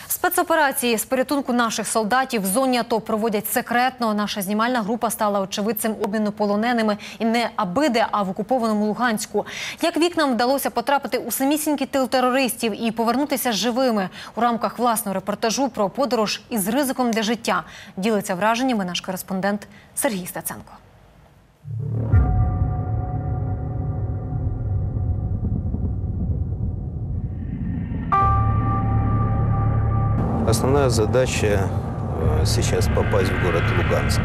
Спецоперації з порятунку наших солдатів в зоні АТО проводять секретно. Наша знімальна група стала очевидцем обміну полоненими і не абиде, а в окупованому Луганську. Як вікнам вдалося потрапити у самісінький тил терористів і повернутися живими у рамках власного репортажу про подорож із ризиком для життя, ділиться враженнями наш кореспондент Сергій Стеценко. Основная задача сейчас попасть в город Луганск.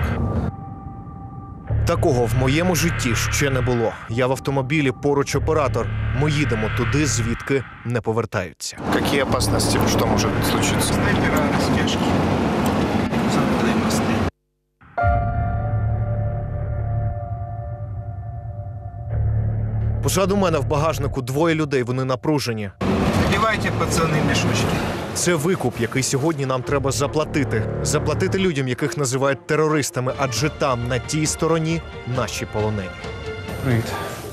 Такого в моєму житті ще не було. Я в автомобілі, поруч оператор. Ми їдемо туди, звідки не повертаються. Какие опасности? Что может случиться? Снайпера, спешки, замкнутые мосты. Позаду мене в багажнику двоє людей, вони напружені. Надевайте, пацаны, мешочки. Це викуп, який сьогодні нам треба заплатити. Заплатити людям, яких називають терористами, адже там, на тій стороні, наші полонені. Привет.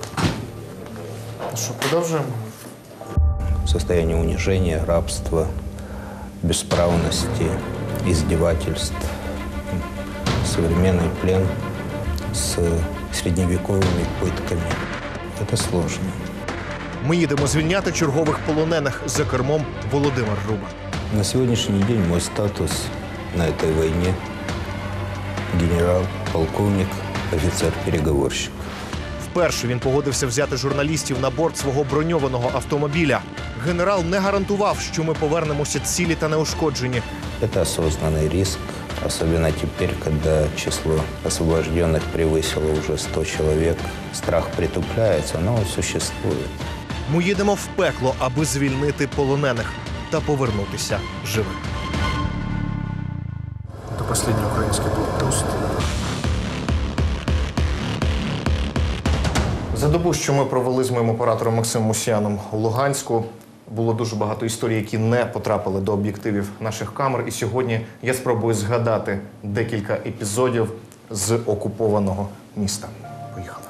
Что, продолжаем? Состояние унижения, рабства, бесправности, издевательств. Современный плен с средневековыми пытками. Это сложно. Ми їдемо звільняти чергових полонених. За кермом Володимир Рубан. На сегодняшний день мой статус на этой войне – генерал, полковник, офицер-переговорщик. Вперше він погодився взяти журналістів на борт свого броньованого автомобіля. Генерал не гарантував, що ми повернемося цілі та неушкоджені. Это осознанный риск, особенно теперь, когда число освобожденных превысило уже 100 человек. Страх притупляется, но он существует. Ми їдемо в пекло, аби звільнити полонених та повернутися живими. Это последний украинский блокпост. За добу, що ми провели з моїм оператором Максимом Мусіяном у Луганську, було дуже багато історій, які не потрапили до об'єктивів наших камер. І сьогодні я спробую згадати декілька епізодів з окупованого міста. Поїхали.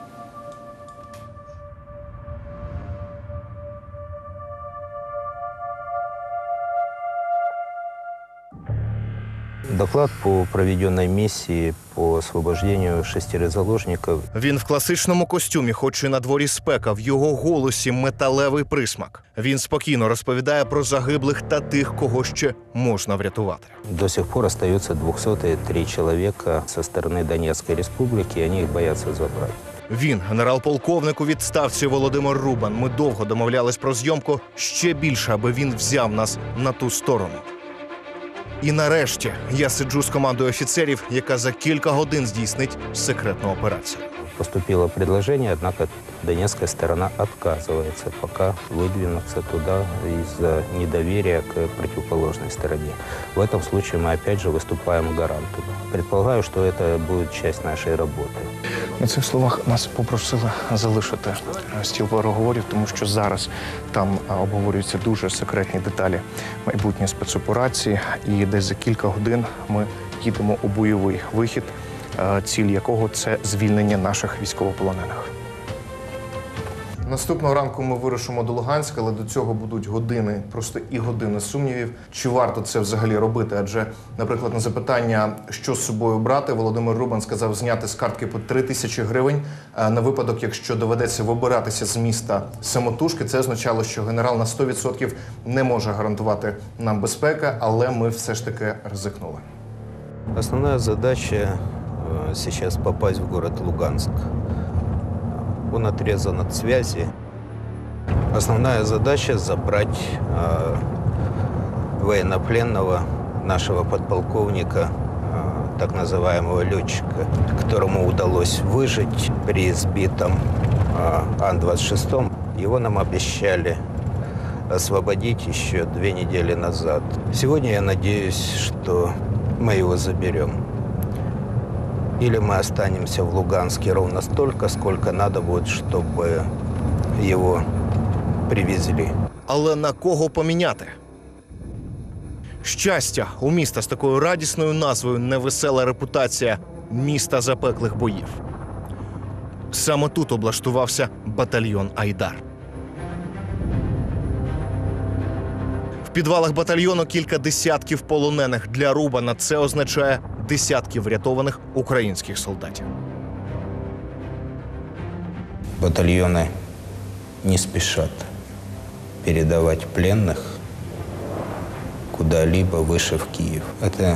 Доклад по проведенной миссии по освобождению 6 заложников. Він в класичному костюмі, хоч і на дворі спека, в його голосі металевий присмак. Він спокійно розповідає про загиблих та тих, кого ще можна врятувати. До сих пор остается 203 человека со стороны Донецкой республики, и они их боятся забрать. Він, генерал-полковник у відставці Володимир Рубан. Ми довго домовлялись про зйомку ще більше, аби він взяв нас на ту сторону. І нарешті я сиджу з командою офіцерів, яка за кілька годин здійснить секретну операцію. Поступило предложение, однако донецкая сторона отказывается пока выдвинуться туда из-за недоверия к противоположной стороне. В этом случае мы опять же выступаем гарантом. Предполагаю, что это будет часть нашей работы. На цих словах нас попросили залишити стіл переговорів, тому що зараз там обговорюються дуже секретні деталі майбутньої спецоперації. І десь за кілька годин ми їдемо у бойовий вихід, ціль якого – це звільнення наших військовополонених. Наступного ранку ми вирушимо до Луганська, але до цього будуть години, просто і години сумнівів. Чи варто це взагалі робити? Адже, наприклад, на запитання, що з собою брати, Володимир Рубан сказав зняти з картки по 3000 гривень на випадок, якщо доведеться вибиратися з міста самотужки. Це означало, що генерал на 100% не може гарантувати нам безпеку, але ми все ж таки ризикнули. Основная задача сейчас попасть в город Луганск. Он отрезан от связи. Основная задача – забрать военнопленного, нашего подполковника, так называемого летчика, которому удалось выжить при сбитом Ан-26. Его нам обещали освободить еще 2 недели назад. Сегодня я надеюсь, что мы его заберем. Или мы останемся в Луганске ровно столько, сколько надо будет, чтобы его привезли. Але на кого поміняти? Щастя, у міста з такою радісною назвою «Невесела репутація» – міста запеклих боїв. Саме тут облаштувався батальйон «Айдар». В підвалах батальйону кілька десятків полонених. Для Рубана це означає десятки врятованих українських солдатів. Батальоны не спешат передавать пленных куда-либо выше в Киев. Это,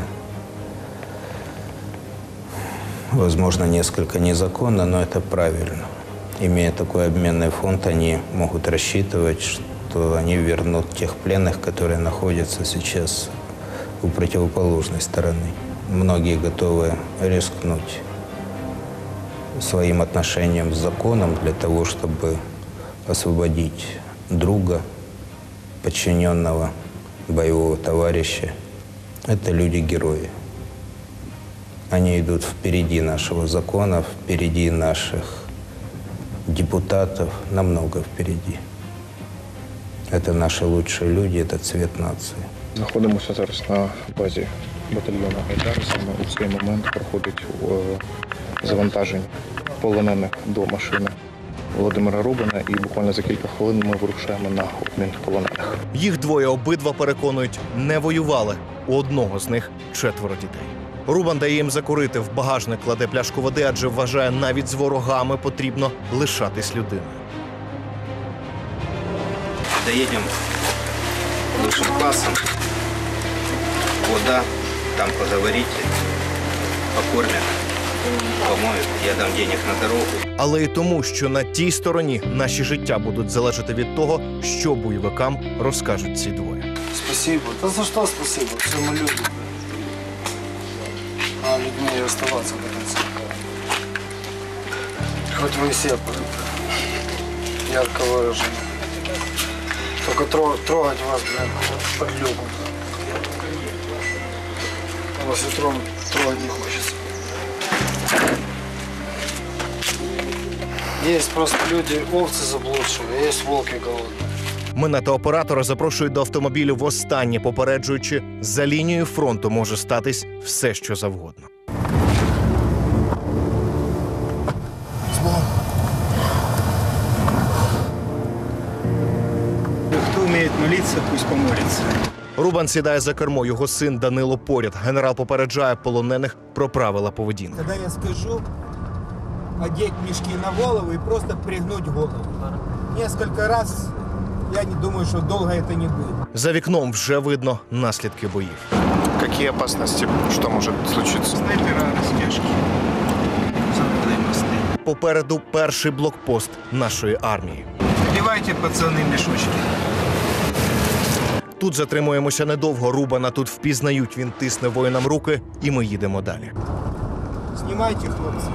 возможно, несколько незаконно, но это правильно. Имея такой обменный фонд, они могут рассчитывать, что они вернут тех пленных, которые находятся сейчас у противоположной стороны. Многие готовы рискнуть своим отношением с законом для того, чтобы освободить друга, подчиненного, боевого товарища. Это люди-герои. Они идут впереди нашего закона, впереди наших депутатов, намного впереди. Это наши лучшие люди, это цвет нации. Знаходимося зараз на базі батальйону «Айдар». Саме у цей момент проходить завантаження полонених до машини Володимира Рубана, і буквально за кілька хвилин ми вирушаємо на обмін полонених. Їх двоє обидва переконують, не воювали. У одного з них 4 дітей. Рубан дає їм закурити, в багажник кладе пляшку води, адже вважає, навіть з ворогами потрібно лишатись людиною. Доедем лучшим классом. Вода, там поговорите, покормят, помоют, я дам денег на дорогу. Але й тому, що на тій стороні наші життя будуть залежати від того, що бойовикам розкажуть ці двоє. Спасибо. Да за что спасибо? Все мы люди. А людьми и оставаться до конца. Хоть вы все ярко выражены. Только трогать вас, блин, под люку. Вас и трогать не хочется. Есть просто люди, овцы заблудшие, а есть волки голодные. Мене та оператора запрошують до автомобілю востаннє, попереджуючи, за лінією фронту може статись все, що завгодно. Кто умеет молиться, пусть помолится. Рубан сідає за кермо, його син Данило поряд. Генерал попереджає полонених про правила поведінки. Когда я скажу, одеть мешки на голову и просто пригнуть голову. Несколько раз, я не думаю, что долго это не будет. За вікном вже видно наслідки боїв. Які опасності? Що може случитися? Снайпера, растяжки, замкнутые мосты. Попереду перший блокпост нашої армії. Надевайте, пацаны, мешочки. Тут затримуємося недовго. Рубана тут впізнають, він тисне воїнам руки, і ми їдемо далі. Снимайте, хлопцы.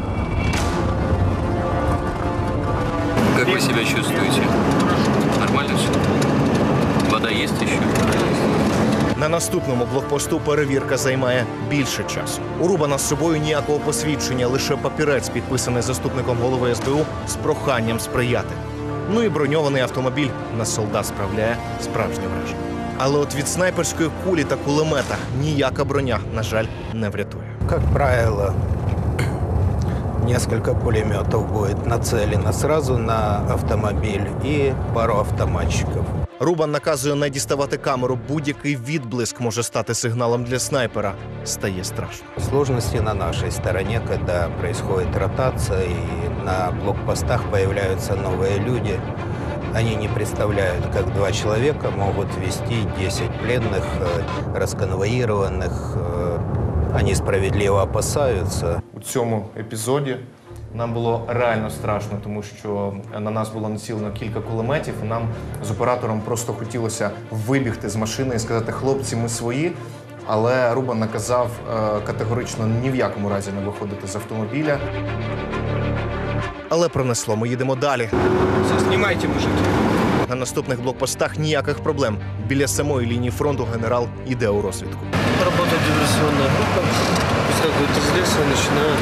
Как вы себя чувствуете? Нормально все? Вода есть еще? На наступному блокпосту перевірка займає більше часу. У Рубана з собою ніякого посвідчення, лише папірець, підписаний заступником голови СБУ з проханням сприяти. Ну і броньований автомобіль на солдат справляє справжнє враження. Але от від снайперської кулі та кулемета ніяка броня, на жаль, не врятує. Как правило, несколько пулеметов будет нацелено сразу на автомобиль и пару автоматчиков. Рубан наказує не діставати камеру. Будь-який відблиск може стати сигналом для снайпера. Стає страшно. Сложности на нашей стороне, когда происходит ротация и на блокпостах появляются новые люди. Они не представляют, как 2 человека могут вести 10 пленных, расконвоированных. Они справедливо опасаются. У цьому епізоді нам було реально страшно, тому що на нас було націлено кілька кулеметів, і нам з оператором просто хотілося вибігти з машини і сказати: хлопці, ми свої. Але Рубан наказав категорично ні в якому разі не виходити з автомобіля. Але пронесло, ми їдемо далі. Все, снимайте, мужики. На наступних блокпостах ніяких проблем. Біля самої лінії фронту генерал іде у розвідку. Работает диверсионная группа. Выскакивают из леса и начинают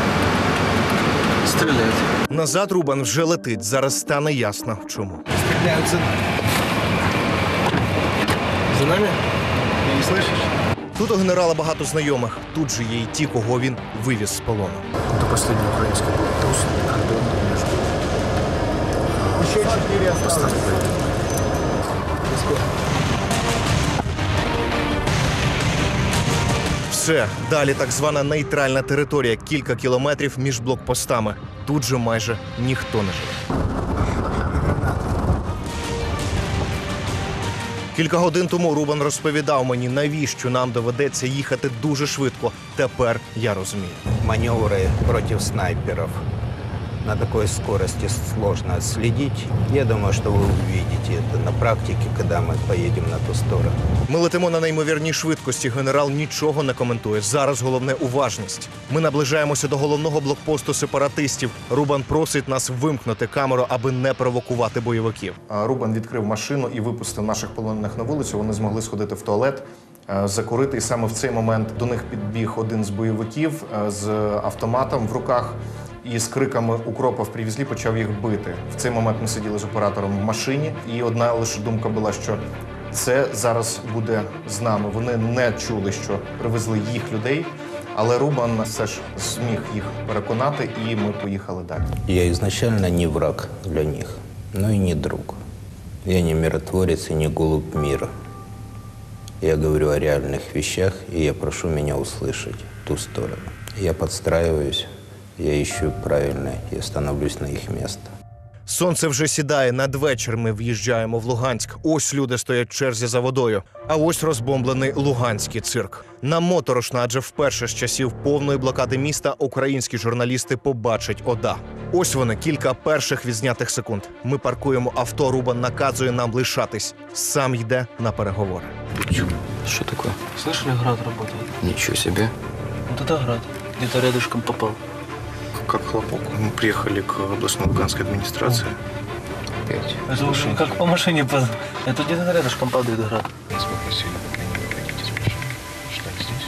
стрелять. Назад Рубан вже летить. Зараз стане ясно, чому. Стреляют за нами. За нами? Ты не слышишь? Тут у генерала багато знайомих. Тут же є й ті, кого він вивіз з полону. Это последний украинский блокпост. Еще 4 осталось. Все, далі так звана нейтральна територія, кілька кілометрів між блокпостами. Тут же майже ніхто не живе. Кілька годин тому Рубан розповідав мені, навіщо нам доведеться їхати дуже швидко. Тепер я розумію. Маневры против снайперов на такой скорости сложно отследить. Я думаю, что вы увидите это на практике, когда мы поедем на ту сторону. Ми летимо на неймовірній швидкості. Генерал нічого не коментує. Зараз головне – уважність. Ми наближаємося до головного блокпосту сепаратистів. Рубан просить нас вимкнути камеру, аби не провокувати бойовиків. Рубан відкрив машину і випустив наших полонених на вулицю. Вони змогли сходити в туалет, закурити. І саме в цей момент до них підбіг один з бойовиків з автоматом в руках. І з криками «Укропов привезли» почав їх бити. В цей момент ми сиділи з оператором в машині, і одна лише думка була, що це зараз буде з нами. Вони не чули, що привезли їх людей, але Рубан все ж зміг їх переконати, і ми поїхали далі. Я изначально не враг для них, но и не друг. Я не миротворец и не голубь мира. Я говорю о реальных вещах, и я прошу меня услышать ту сторону. Я подстраиваюсь. Я ищу правильне і становлюсь на їх місце. Сонце вже сідає. Надвечір ми в'їжджаємо в Луганськ. Ось люди стоять в черзі за водою. А ось розбомблений луганський цирк. Нам моторошно, адже вперше з часів повної блокади міста українські журналісти побачать ОДА. Ось вони, кілька перших відзнятих секунд. Ми паркуємо авто, Рубан наказує нам лишатись. Сам йде на переговори. Что такое? Слышали, град работает? Ничего себе. Вот это град. Где-то рядышком попал. Как хлопок. Мы приехали к областной луганской администрации. Опять. Это уже как по машине. Это где-то рядышком падает град. Нас попросили, пока не выходить из машины, ждать здесь.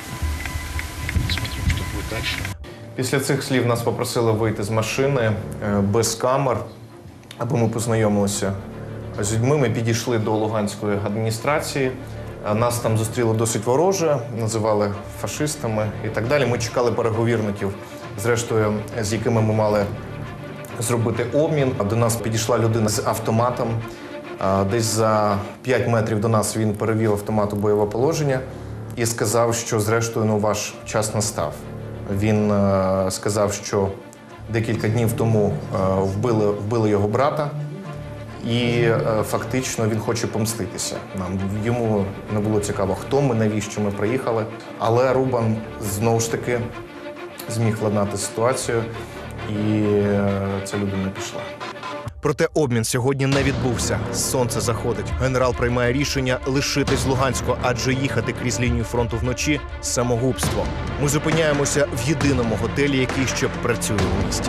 Смотрим, что будет дальше. Після цих слів нас попросили вийти з машини без камер, аби ми познайомилися з людьми. Ми підійшли до Луганської адміністрації. Нас там зустріли досить вороже, називали фашистами і так далі. Ми чекали переговірників, зрештою, з якими ми мали зробити обмін. До нас підійшла людина з автоматом. Десь за 5 метрів до нас він перевів автомат у бойове положення і сказав, що зрештою ваш час настав. Він сказав, що декілька днів тому вбили його брата, і фактично він хоче помститися нам. Йому не було цікаво, хто ми, навіщо ми приїхали. Але Рубан знову ж таки зміг владнати ситуацію, і ця людина пішла. Проте обмін сьогодні не відбувся. Сонце заходить. Генерал приймає рішення лишитись в Луганську, адже їхати крізь лінію фронту вночі – самогубство. Ми зупиняємося в єдиному готелі, який ще працює у місті.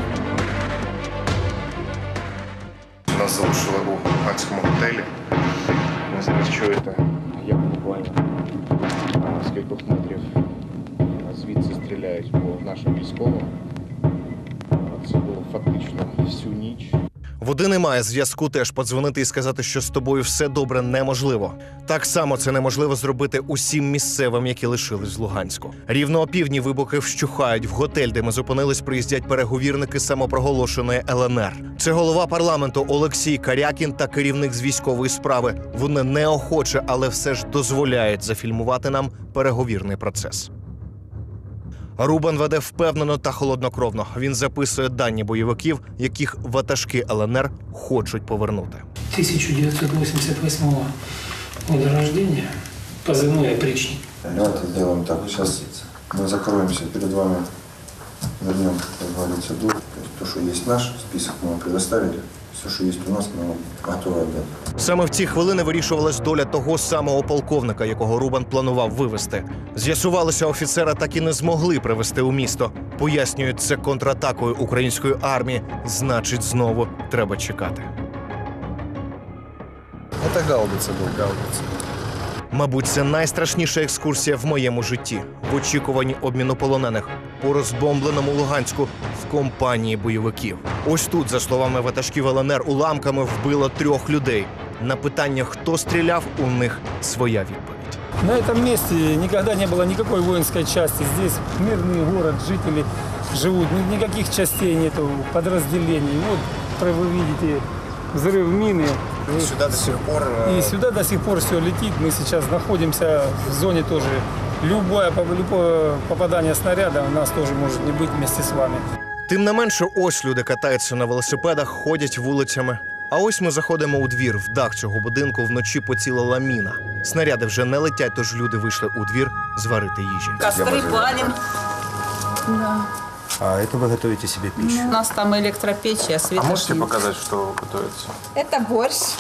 Нас залишили у луганському готелі. Ви зараз чуєте, як буквально з кількох метрів звідси стріляють по нашим військовим. Це було фактично всю ніч. Води немає, зв'язку теж. Подзвонити і сказати, що з тобою все добре, неможливо. Так само це неможливо зробити усім місцевим, які лишились в Луганську. Рівно опівдні вибухи вщухають. В готель, де ми зупинились, приїздять переговірники самопроголошеної ЛНР. Це голова парламенту Олексій Карякін та керівник з військової справи. Вони неохоче, але все ж дозволяють зафільмувати нам переговірний процес. Рубан веде впевнено та холоднокровно. Він записує дані бойовиків, яких ватажки ЛНР хочуть повернути. 1988 года рождения, позывной «Опричник». Давайте сделаем так. Сейчас мы закроемся перед вами, вернем, как говорится, долг. То, что есть наш список, мы вам предоставили. Все, що є у нас, ми готові віддати. Саме в ці хвилини вирішувалась доля того самого полковника, якого Рубан планував вивезти. З'ясувалося, офіцера так і не змогли привезти у місто. Пояснюють, це контратакою української армії. Значить, знову треба чекати. Це гаубиця був, гаубиця. Мабуть, це найстрашніша екскурсія в моєму житті. В очікуванні обміну полонених по розбомбленому Луганську в компанії бойовиків. Ось тут, за словами ватажків ЛНР, уламками вбило 3 людей. На питання, хто стріляв, у них своя відповідь. На этом месте никогда не было никакой воинской части. Здесь мирный город, жители живут, никаких частей нету, подразделений. Вот вы видите взрыв мины, Сюда до сих пор... И сюда до сих пор все летит. Мы сейчас находимся в зоне тоже. Любое попадание снаряда у нас тоже может не быть вместе с вами. Тим не менше, ось люди катаються на велосипедах, ходять вулицями. А ось ми заходимо у двір. В дах цього будинку вночі поцілила міна. Снаряди вже не летять, тож люди вийшли у двір зварити їжі. Костры палим. Да. А это вы готовите себе пищу? У нас там электропечь, а света нет. показать, что готовится? Это борщ.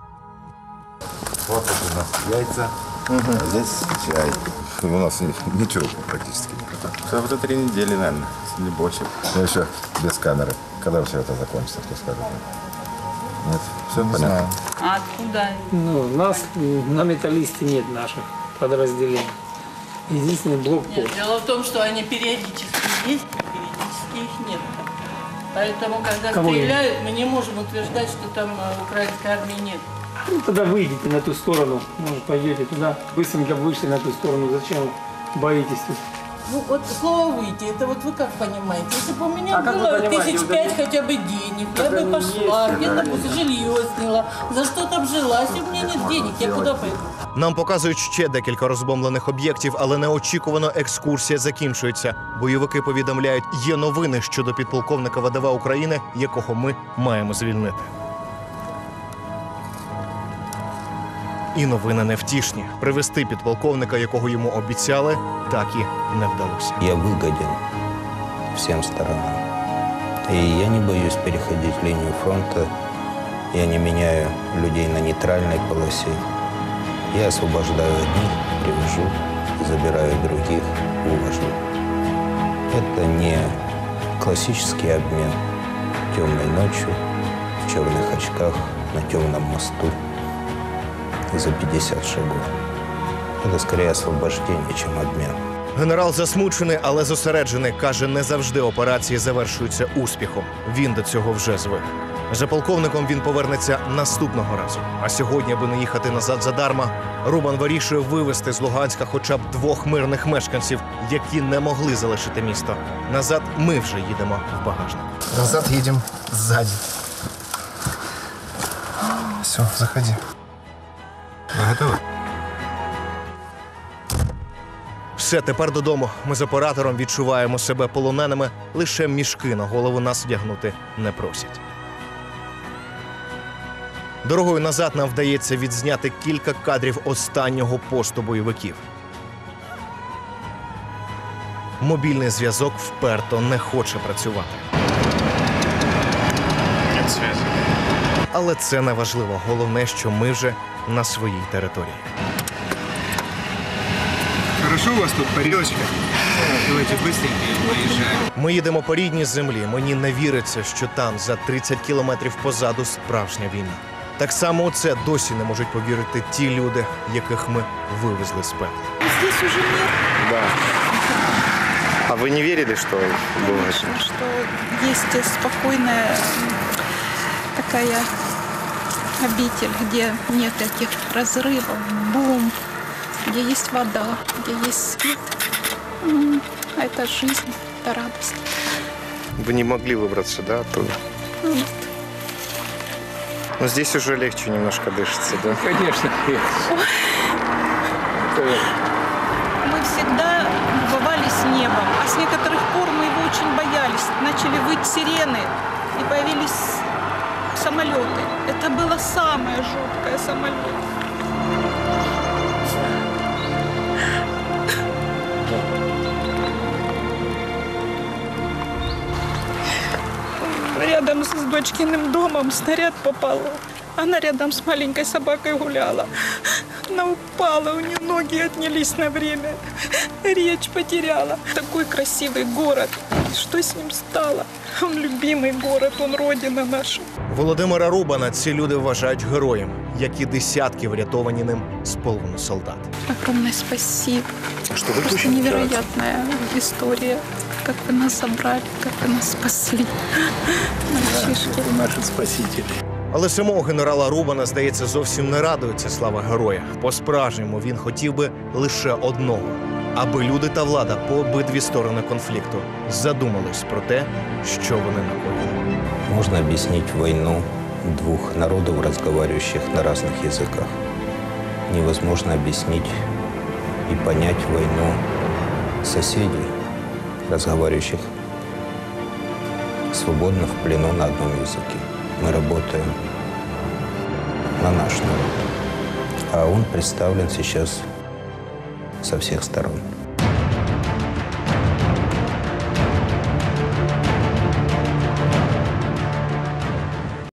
Вот это у нас яйца, а здесь чай. У нас ничего практически нет. Все уже 3 недели, наверное, не больше. Но еще без камеры. Когда все это закончится, кто скажет? Нет, все понятно. А откуда? Ну, нас на металлисте нет наших подразделений. Единственный блокпост. Дело в том, что они периодически есть, периодически их нет. Поэтому, когда Кого стреляют, мы не можем утверждать, что там украинской армии нет. Ну, тогда выйдите на ту сторону. Может, пойдете туда. Быстренько вышли на ту сторону. Зачем боитесь тут? Ну вот слово «выйти», это вот вы как понимаете? Если бы у меня А как вы было понимаете? 1005 хотя бы денег, я Тогда бы не пошла, есть, где-то да, бы жилье сняла, за что-то обжилась, и у меня нет денег, я куда пойду? Нам показують ще декілька розбомблених об'єктів, але неочікувано екскурсія закінчується. Бойовики повідомляють, є новини щодо підполковника ВДВ України, якого ми маємо звільнити. І новини невтішні. Привезти підполковника, якого йому обіцяли, так і не вдалося. Я выгоден всем сторонам. И я не боюсь переходить линию фронта. Я не меняю людей на нейтральной полосе. Я освобождаю одних, привожу, забираю других, увожу. Это не классический обмен темной ночью, в черных очках, на темном мосту за 50 шагов. Это скорее освобождение, чем обмен. Генерал засмучений, але зосереджений. Каже, не завжди операції завершуються успіхом. Він до цього вже звик. За полковником він повернеться наступного разу. А сьогодні, аби не їхати назад задарма, Рубан вирішує вивезти з Луганська хоча б 2 мирних мешканців, які не могли залишити місто. Назад ми вже їдемо в багажник. Назад едем сзади. Все, заходи. Вы готовы? Все, тепер додому. Ми з оператором відчуваємо себе полоненими, лише мішки на голову нас вдягнути не просять. Дорогою назад нам вдається відзняти кілька кадрів останнього посту бойовиків. Мобільний зв'язок вперто не хоче працювати. Але це не важливо. Головне, що ми вже на своїй території. Хорошо у вас тут парилочка? Давайте быстренько и поезжаем. Ми їдемо по рідній землі. Мені не віриться, що там, за 30 кілометрів позаду, справжня війна. Так само у це досі не можуть повірити ті люди, яких ми вивезли з пекла. Здесь уже мир. Да. А вы не верили, что было? Конечно, что есть спокойная такая обитель, где нет этих разрывов, бомб, где есть вода, где есть свет. А это жизнь, это радость. Вы не могли выбраться, да, оттуда? Нет. Но здесь уже легче немножко дышится, да? Конечно. Мы всегда бывали с небом, а с некоторых пор мы его очень боялись. Начали выть сирены, и появились самолеты. Это было самое жуткое самолет. Рядом с дочкиным домом снаряд попал. Она рядом с маленькой собакой гуляла. Она упала, у нее ноги отнялись на время. Речь потеряла. Такой красивый город. Что с ним стало? Он любимый город, он родина наша. Володимира Рубана ці люди вважають героєм, як і десятки врятовані ним з полону солдат. Огромное спасибо. Что вы Просто невероятная история. Как вы нас забрали, как вы нас спасли. Мальчишки. Наши спасители. Але самого генерала Рубана, здається, зовсім не радується слава героя. По-справжньому він хотів би лише одного – аби люди та влада по обидві сторони конфлікту задумались про те, що вони накоїли. Можно объяснить войну двух народов, разговаривающих на разных языках. Невозможно объяснить и понять войну соседей, разговаривающих свободно в плену на одном языке. Мы работаем на наш народ, а он представлен сейчас со всех сторон.